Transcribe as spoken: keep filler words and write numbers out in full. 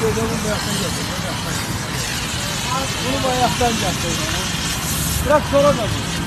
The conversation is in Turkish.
böyle bunu bayaktan getir. Bunu bayaktan getir. Biraz sonra da bu.